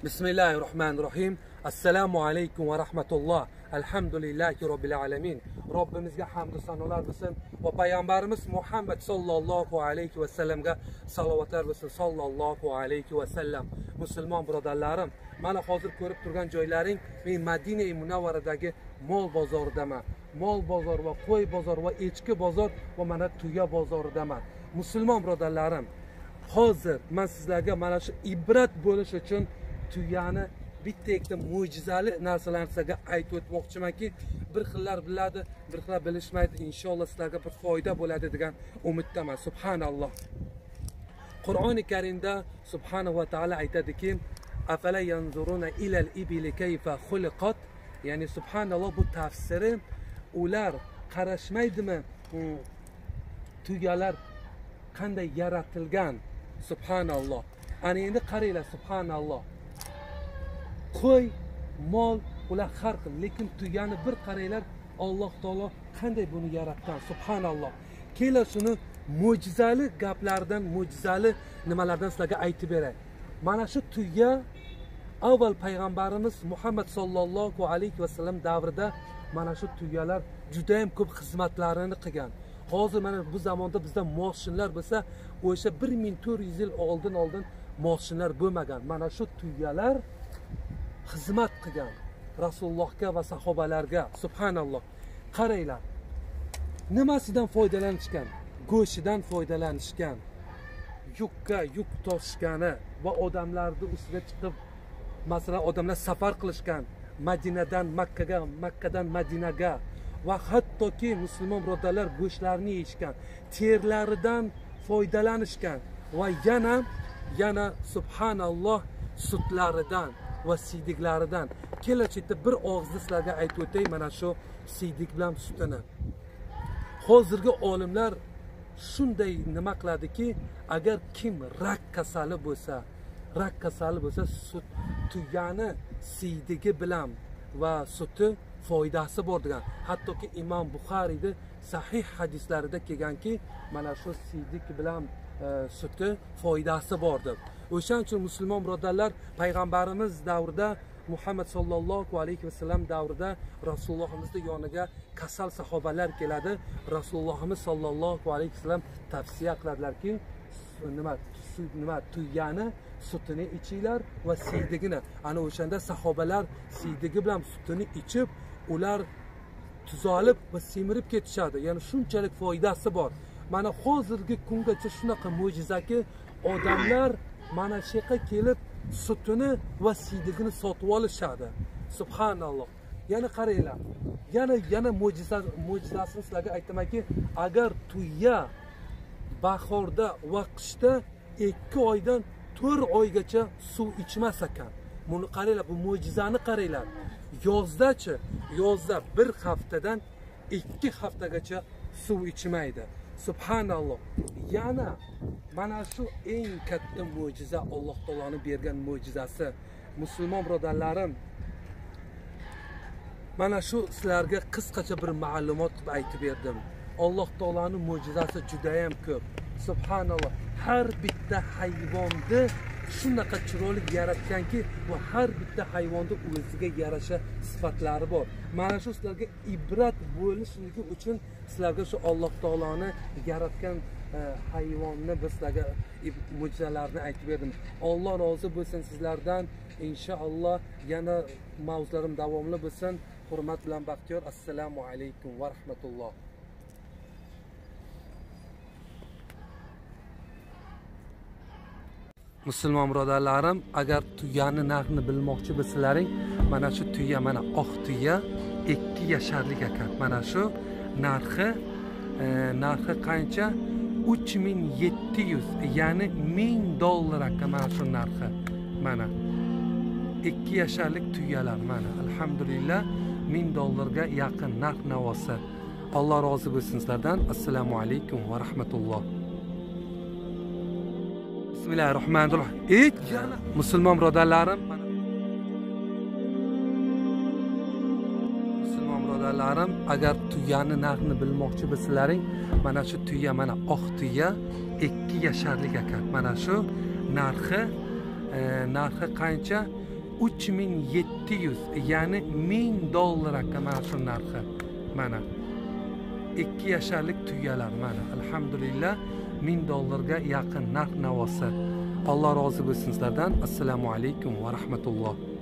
Bismillahirrahmanirrahim. Assalomu alaykum va rahmatulloh. Alhamdulillahi robbil alamin. Robbimizga hamd va sanolar bo'lsin va payg'ambarimiz Muhammad sallallohu alayhi va sallamga salovatlar bo'lsin. Sallallohu alayhi va sallam. Musulmon birodarlarim, mana hozir ko'rib turgan joylaring men Madina-i Munavvaradagi mol bozoridaman. Mol bozor va qo'y bozor va echki bozor va mana tuya bozoridaman. Musulmon birodarlarim, hozir men sizlarga mana shu ibrat bo'lish uchun tuyani bitta ikkita mo'jizali narsalarni sizlarga aytib o'tmoqchimanki, bir xillar biladi, bir xillar bilishmaydi. Inshaalloh sizlarga bir foyda bo'ladi degan umiddaman. Subhanalloh. Qur'oni Karimda Subhanahu va taolo aytadiki, afala yanzuruna ilal ibili kayfa xuliqat, ya'ni subhanalloh, bu tafsiri ular qarashmaydimi tuyalar qanday yaratilgan. Subhanalloh. Ana endi qaranglar, subhanalloh. Qo'y, mol ular har xil, lekin tuyani bir qaranglar, Alloh taolo qanday buni yaratgan. Subhanalloh. Kelar shuni mo'jizali gaplardan, mo'jizali nimalardan sizlarga aytib beray. Mana shu tuya avval payg'ambarimiz Muhammad sallallohu alayhi va sallam davrida mana shu tuyalar juda ham ko'p xizmatlarini qilgan. Hozir mana bu zamonda bizda mashinlar bo'lsa, o'sha 1400 yil oldin mashinlar bo'lmagan. Mana shu tuyalar xizmat qilgan Rasulullohga va sahobalarga. Subhanalloh. Qaranglar. Nimasidan foydalanishgan? Go'shidan foydalanishgan. Yukka yuk toshgani va odamlarning ustiga chiqib, masalan, odamlar safar qilishgan. Madinadan Makkaga, Makkadan Madinaga va hattoki musulmon birodarlar go'shtlarini yeyishgan, terlaridan foydalanishgan va yana subhanalloh sutlaridan va siydiklaridan. Kelajakda bir og'izda sizlarga aytib o'tay mana shu siydik bilan sutini. Hozirgi olimlar shunday nima qiladiki, agar kim rak kasali bo'lsa, sut tuyani siydigi bilan va suti foydasi bor degan. Hattoki Imom Buxoriyda sahih hadislarida kelganki, mana shu siydik bilan suti foydasi bor deb. O'shaning uchun musulmon birodarlar, payg'ambarimiz davrida, Muhammad sallallohu alayhi va sallam davrida Rasulullohimizning yoniga kasal sahobalar keladi. Rasulullohimiz sallallohu alayhi va sallam tavsiya qiladilarki, nima tuyani sutini ichinglar va siydigini. Ana o'shanda sahobalar siydigi bilan sutini ichib, ular tuzalib va semirib ketishadi. Ya'ni shunchalik foydasi bor. Mana hozirgi kungacha shunaqa mo'jizaki, odamlar mana shu yerga kelib sutini va siydigini sotib olishadi. Subhanalloh. Yana qaranglar. Yana mo'jizasini sizlarga aytamanki, agar tuya bahorda va qishda 2 oydan 4 oygacha suv ichmas ekan. Buni qaranglar, bu mo'jizani qaranglar. Yozda-chi, yozda 1 haftadan 2 haftagacha suv ichmaydi. Subhanalloh. Yana mana shu eng katta mo'jiza, Alloh taoloning bergan mo'jizasi. Musulmon birodarlarim, mana shu sizlarga qisqacha bir ma'lumot qilib aytib berdim. Alloh taoloning mo'jizasi juda ham ko'p. Subhanalloh. Har bitta hayvonni shunaqa chiroyli yaratganki, va har bitta hayvonda o'ziga yarasha sifatlari bor. Mana shu sizlarga ibrat bo'lishligi uchun sizlarga shu Alloh taoloning yaratgan hayvonni bizlarga mo'jizalarni aytib berdim. Alloh rozi bo'lsin sizlardan. Inshaalloh yana mavzularim davomli bo'lsin. Hurmat bilan Baxtiyor. Assalomu alaykum va rahmatulloh. Musulmon birodarlarim, agar tuyani narxini bilmoqchi bo'lsalaring, mana shu tuya, mana oq tuya 2 yasharlik ekan. Mana shu narxi qancha? 3700, ya'ni $1000 ekan mana shu narxi. Mana 2 yasharlik tuyalar mana alhamdulillah $1000 ga yaqin narx navosi. Alloh rozi bo'lsin sizlardan. Assalomu alaykum va rahmatulloh. Bismillahirrahmanirrahim. Musulmon birodarlarim, agar tuyani narxini bilmoqchi bo'lsalaring, mana shu tuya, mana oq tuya 2 yasharlik ekan. Mana shu narxi qancha? 3700, ya'ni $1000 ekan mana shu narxi. Mana 2 yasharlik tuyalar mana alhamdulillah $1000 ga yaqin narx navosi. Alloh rozi bo'lsin sizlardan. Assalomu alaykum va rahmatulloh.